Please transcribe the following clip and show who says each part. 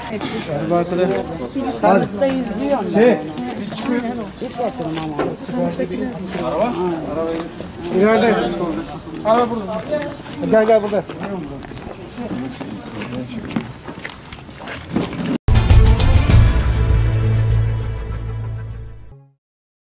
Speaker 1: Hadi arkadaş.
Speaker 2: Hadi. İzliyorum.
Speaker 1: Biz çıkıyoruz.
Speaker 2: Hiç kaçırmam ama.
Speaker 1: Araba? İleride. Araba burada.
Speaker 3: Gel burada.